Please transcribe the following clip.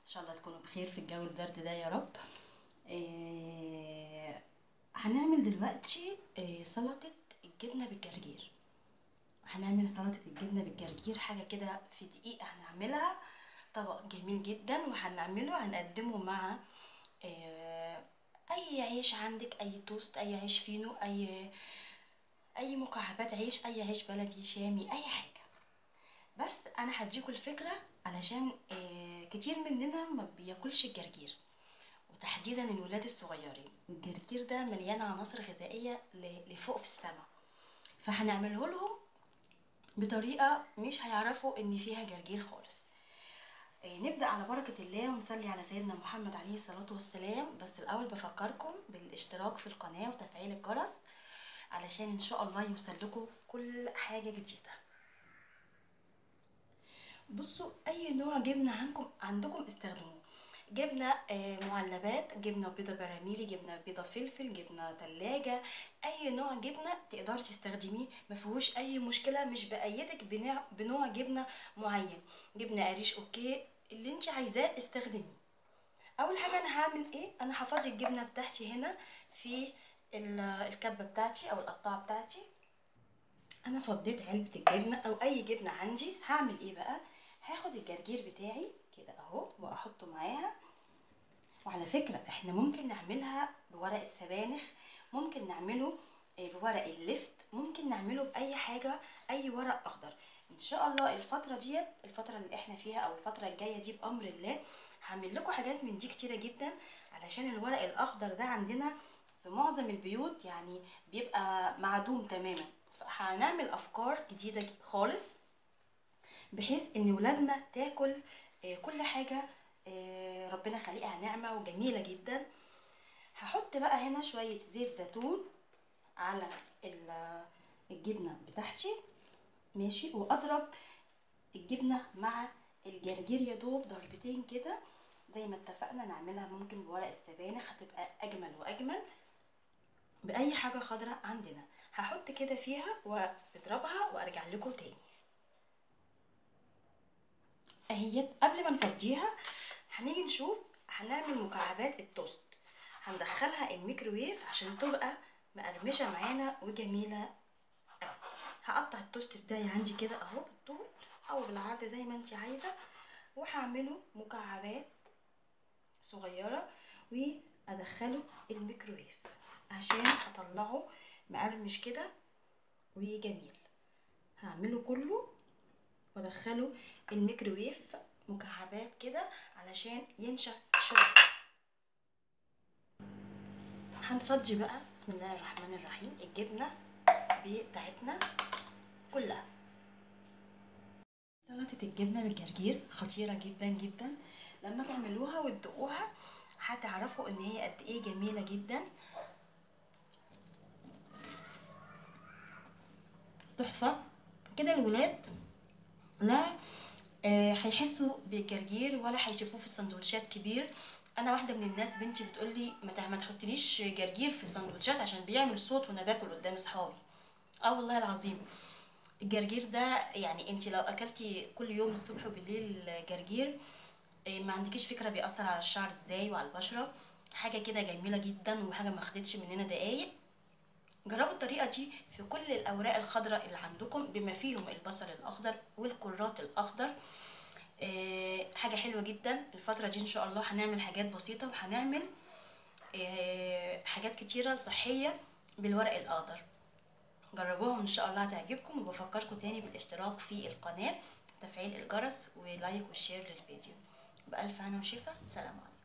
شاء الله تكونوا بخير في الجو البرد ده يا رب. هنعمل دلوقتي سلطة الجبنة بالجرجير. هنعمل سلطة الجبنة بالجرجير، حاجة كده في دقيقة هنعملها. طبق جميل جدا، وهنعمله هنقدمه مع اي عيش عندك، اي توست، اي عيش فينو، اي مكعبات عيش، اي عيش بلدي شامي، اي حاجة. بس انا هديكوا الفكرة علشان كتير مننا ما بياكلش الجرجير، وتحديدا الولاد الصغيرين. الجرجير ده مليان عناصر غذائيه لفوق في السماء، فهنعمله لهم بطريقه مش هيعرفوا ان فيها جرجير خالص. نبدا على بركه الله ونصلي على سيدنا محمد عليه الصلاه والسلام. بس الاول بفكركم بالاشتراك في القناه وتفعيل الجرس علشان ان شاء الله يوصلكم كل حاجه جديده. بصوا، اي نوع جبنه عندكم استخدموه. جبنه معلبات، جبنه بيضه براميلي، جبنه بيضه فلفل، جبنه تلاجة، اي نوع جبنه تقدري تستخدميه مفيهوش اي مشكله. مش بايدك بنوع جبنه معين. جبنه قريش اوكي، اللي انت عايزاه استخدميه. اول حاجه انا هعمل ايه، انا هفضي الجبنه بتاعتي هنا في الكبه بتاعتي او القطاعه بتاعتي. انا فضيت علبه الجبنه او اي جبنه عندي. هعمل ايه بقى، هاخد الجرجير بتاعي كده اهو واحطه معاها. وعلى فكره احنا ممكن نعملها بورق السبانخ، ممكن نعمله بورق اللفت، ممكن نعمله باي حاجه، اي ورق اخضر. ان شاء الله الفتره ديت، الفتره اللي احنا فيها او الفتره الجايه دي بامر الله، هعمل لكم حاجات من دي كتيره جدا. علشان الورق الاخضر ده عندنا في معظم البيوت يعني بيبقى معدوم تماما. هنعمل افكار جديده خالص بحيث ان ولادنا تاكل كل حاجه ربنا خلقها نعمه وجميله جدا. هحط بقى هنا شويه زيت زيتون على الجبنه بتاعتي، ماشي، واضرب الجبنه مع الجرجير يا دوب ضربتين كده زي ما اتفقنا. نعملها ممكن بورق السبانخ، هتبقى اجمل واجمل. باي حاجه خضراء عندنا هحط كده فيها واضربها وارجع لكم تاني. اهيت قبل ما نفضيها هنيجي نشوف هنعمل مكعبات التوست. هندخلها الميكروويف عشان تبقى مقرمشه معانا وجميله. هقطع التوست بتاعي عندي كده اهو بالطول او بالعرض زي ما انت عايزه، وهعمله مكعبات صغيره وادخله الميكروويف عشان اطلعه مقرمش كده وجميل. هعمله كله وادخله الميكروويف مكعبات كده علشان ينشف شويه. هنفضي بقى بسم الله الرحمن الرحيم الجبنه بتاعتنا كلها. سلطه الجبنه بالجرجير خطيره جدا جدا، لما تعملوها وتدوقوها هتعرفوا ان هي قد ايه جميله جدا. تحفه كده. الولاد لا هيحسوا بالجرجير ولا هيشوفوه في سندوتشات كبير. انا واحده من الناس بنتي بتقولي ما تحطليش جرجير في سندوتشات عشان بيعمل صوت وانا باكل قدام اصحابي. والله العظيم الجرجير ده يعني انت لو اكلتي كل يوم الصبح وبالليل جرجير ما عندكيش فكره بيأثر على الشعر ازاي وعلى البشره. حاجه كده جميله جدا وحاجه ما خدتش مننا دقايق. جربوا الطريقه دي في كل الاوراق الخضراء اللي عندكم بما فيهم البصل الاخضر والكرات الاخضر. حاجه حلوه جدا. الفتره دي ان شاء الله هنعمل حاجات بسيطه وهنعمل حاجات كتيره صحيه بالورق الاخضر. جربوها ان شاء الله هتعجبكم. وبفكركم تاني بالاشتراك في القناه، تفعيل الجرس، ولايك وشير للفيديو. بألف هنا وشفا. سلام عليكم.